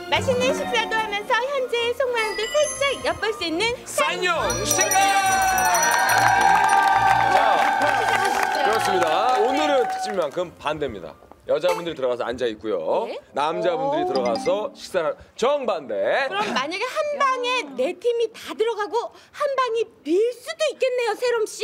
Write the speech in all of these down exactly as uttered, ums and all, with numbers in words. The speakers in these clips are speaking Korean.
맛있는 식사도 하면서 현재의 속마음도 살짝 엿볼 수 있는 쌍용 시간! 자, 그렇습니다. 오늘은 특집만큼 반대입니다. 여자분들이 들어가서 앉아 있고요. 네? 남자분들이 들어가서 식사를 정반대. 그럼 만약에 한 방에 네 팀이 다 들어가고 한 방이 빌 수도 있겠네요, 세롬 씨?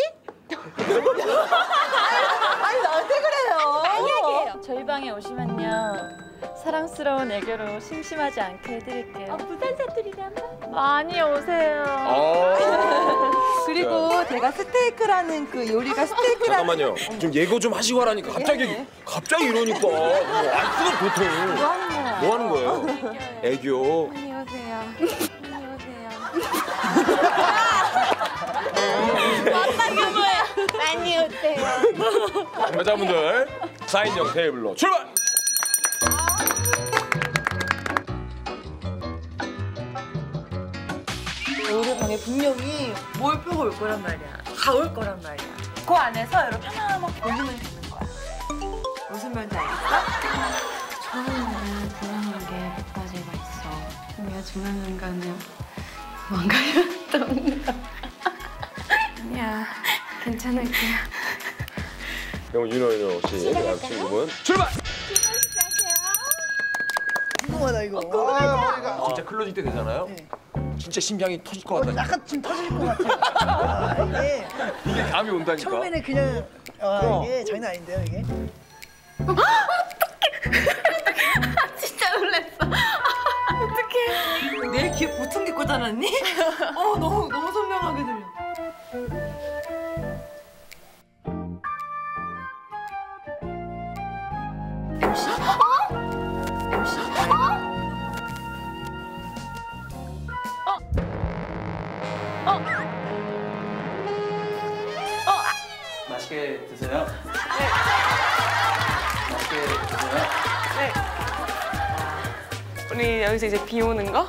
아니 나한테 그래요. 만약에요. 저희 방에 오시면요. 사랑스러운 애교로 심심하지 않게 해드릴게요. 어, 부산 사투리라면? 많이 오세요. 아 그리고 제가 스테이크라는 그 요리가 스테이크라는 잠깐만요. 좀 예고 좀 하시고 하라니까. 갑자기 갑자기 이러니까. 안 쓰던 보통. 뭐 하는 거야? 뭐 하는 거예요? 애교. 많이 오세요. 많이 오세요. 이게 뭐야? 많이 오세요. 여자분들 사인형 테이블로 출발! 우리 방에 분명히 몰표가 올 거란 말이야. 다 올 거란 말이야. 그 안에서 이렇게 하나만 고르면 되는 거야. 무슨 말인지 알겠어? 처음에는 불안한 게 몇 가지가 있어. 내가 중요한 가는 뭔가였던가. 아니야, 괜찮을게. 그럼 윤호 윤호 씨 남친분 출발! 궁금하다 이거. 아, 진짜 클로징 때 되잖아요. 네. 진짜 심장이 터질 것 어, 같다. 약간 지금 터질 것 같아. 아, 이게 이게 감이 온다니까. 처음에는 그냥 아, 이게 장난 아닌데요 이게. 진짜 놀랐어. 어떡해. 내 귀에 보청기 꽂아놨니? 어, 너무 너무 선명하게 들려. 엠씨? 어? 엠씨? 어? 맛있게 드세요. 네. 맛있게 드세요. 네. 우리 여기서 이제 비 오는 거?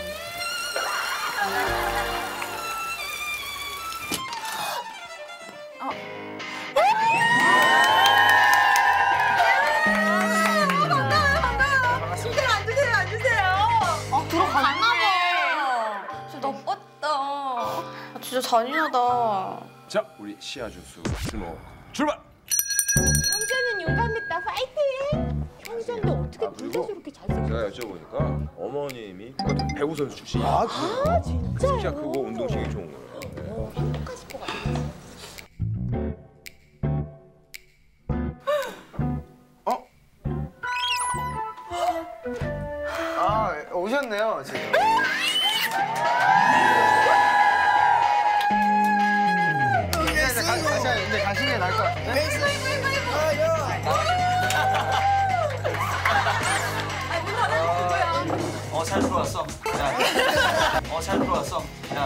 침대로 앉으세요, 앉으세요. 아, 들어가나 봐. 진짜 나빴다. 아, 진짜 잔인하다. 자, 우리 시아 준수 주모 출발! 형제는 용감했다. 파이팅! 형제인데 어떻게 아, 진짜 그리고 저렇게 잘생겼어? 제가 여쭤보니까 어머님이 같은 배우 선수 출신이에요. 아 그래요? 아, 진짜요? 키가 크고 운동신경이 좋은 거예요. 어, 행복하실 것 같아요. 어? 아 오셨네요 지금. 이제 가- 가셔야 이제 가시는 게 나을 것 같은데. 어, 잘 들어왔어. 야. 어, 잘 들어왔어. 야.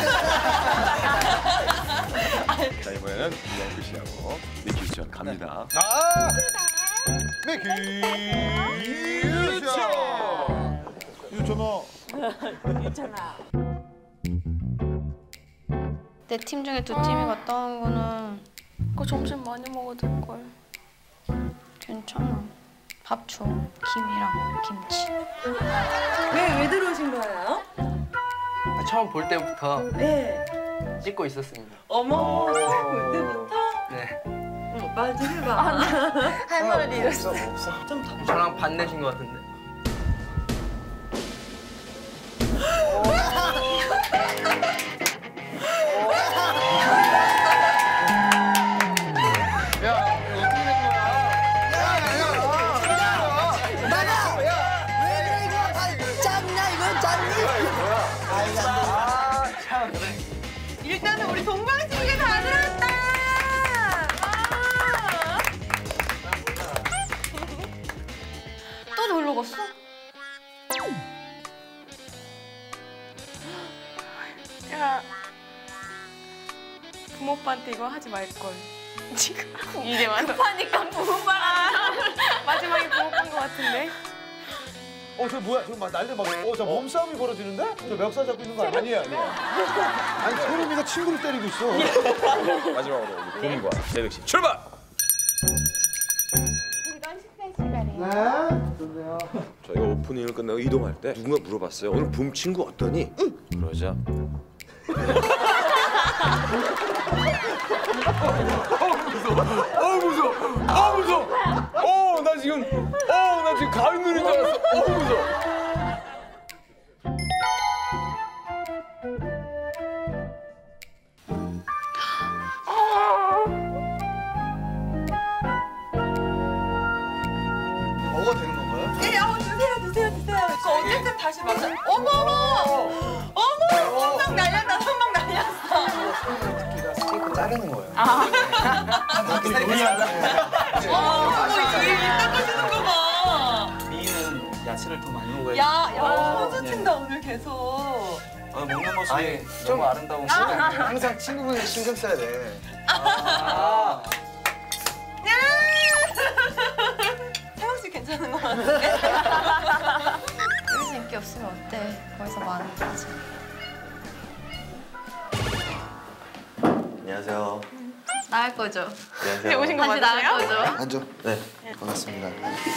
자, 이번에는 이영규 씨하고 미키 씨 갑니다. 아 미키 유전. 유전아. 내 팀 중에 두 팀이 갔다 온 거는 그 점심 많이 먹어도 될걸. 괜찮아. 밥 줘. 김이랑 김치. 왜, 왜 들어오신 거예요? 처음 볼 때부터 네. 찍고 있었습니다. 어머, 볼 때부터? 네. 응, 말 좀 해봐. 할 말을 잃었어. 좀 더. 저랑 반내신 것 같은데. 일단은 우리 동방신기 다 들었다. 아. 또 놀러 갔어? 야, 부모빠한테 이거 하지 말걸. 지금 이제 와서 급하니까 부모빠. 마지막에 부모빠인 것 같은데? 어, 저 뭐야? 저 막 난리 막, 어, 저 몸싸움이 벌어지는데? 저 멱살 잡고 있는 거 아니에요? 아니에요. 아니, 세롬이가 친구를 때리고 있어. 마지막으로 우리 봄과 재백 씨 출발! 즐거운 식사 시간에 네, 좋네요. 저희가 오프닝을 끝나고 이동할 때 누군가 물어봤어요. 오늘 붐 친구 어떠니? 응. 그러자 어 무서워. 어 무서워. 어 나 지금 어 나 지금 가위 누린 줄 알았어. 어 무서워. 먹어도 되는 건가요? 예, 어, 드세요, 드세요, 드세요. 그 어쨌든 다시 맞아. 어머, 어머, 어머, 선방 날렸다, 선방 날렸어. 특기가 스테이크 자르는 거예요. 아. 스테이크 자르는 어머, 이게 닦아주는 거 봐. 미인은 야채를 더 많이 먹어야 돼. 야, 야, 소주 친다 오늘 계속. 아, 먹는 모습이 아니, 너무 아름다운 거. 항상 친구분이 신경 써야 돼. 아. 태영 씨 괜찮은 거 같은데? 여기서 인기 없으면 어때? 거기서 많은 거지. 안녕하세요. 나갈 거죠? 안녕하세요. 오신 거 다시 맞으세요? 나갈 거죠? 앉아. 네. 반갑습니다.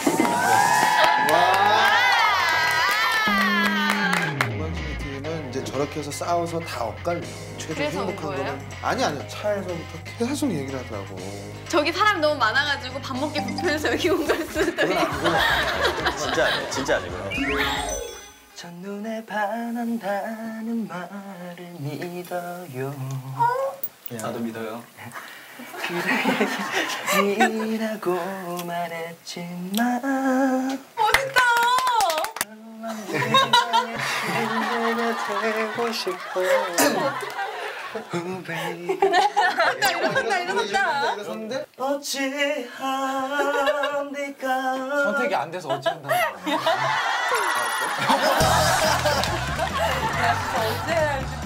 동방신기 팀은 이제 저렇게 해서 싸워서 다 엇갈려요. 최종 그래서 온 행복한 거예요? 거는 아니 아니요. 차에서부터 계속 얘기를 하더라고. 저기 사람 너무 많아가지고 밥 먹기 불편해서 여기 온 걸 수도 그건 있고. 아니고. 진짜 아니에요. 진짜 아니고요. 첫눈에 반한다는 말을 믿어요. 나도 믿어요. 그래이라고 말했지만 멋있다. 되고 싶어. 나 일어선다, 일어선다. 일어섰는데 어찌합니까? 선택이 안 돼서 어찌한다. 야, 진짜 어째 할지